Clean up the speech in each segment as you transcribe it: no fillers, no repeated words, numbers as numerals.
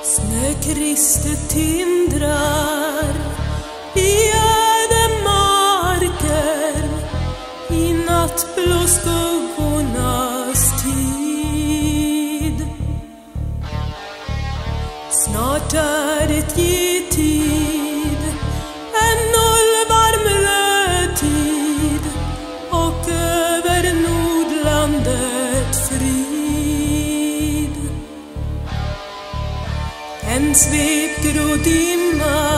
Snökristet tindrar i ödemarker i nattblå skuggornas tid. Snart är det getid, en nollvarm rödtid, och över Nordlandet frid. En svepgrå dimma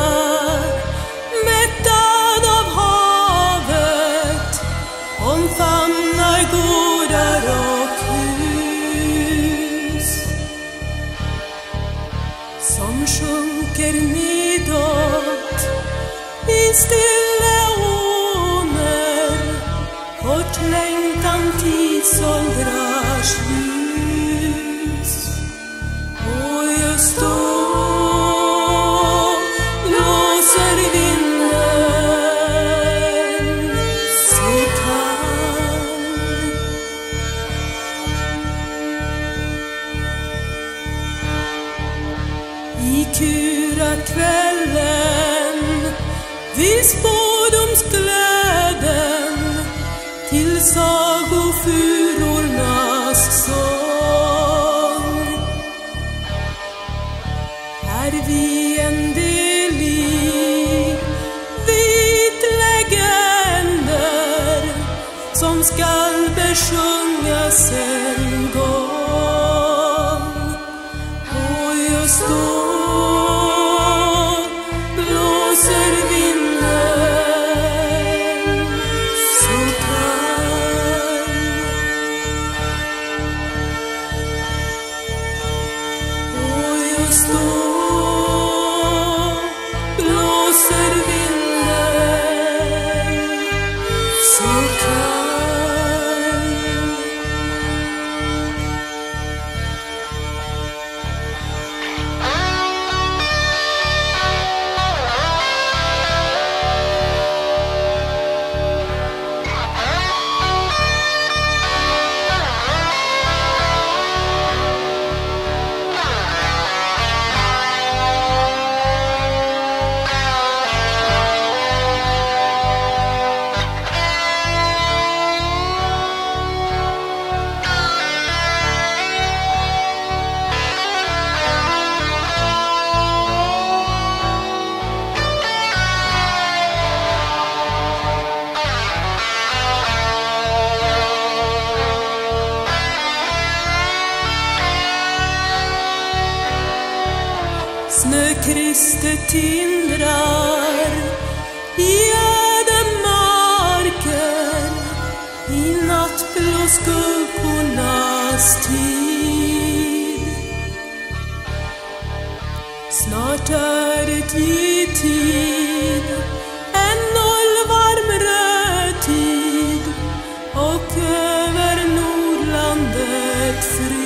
mättad av havet omfamnar gårdar och hus som sjunker nedåt i stilla åner, hårt längtan tidsåldrars ljus. Och just då blåser vinden sig kall. I kurakvällen vid spådomsglöden till sagofurornas sång är vi en del i vit legender som skall besjungas en gång. Och just då blåser vinden så kall. Och just då blåser vinden så kall. Snökristet tindrar i ödemarker i nattblå skuggornas tid. Snart är det getid, en nollvarm rödtid, och över Nordlandet frid.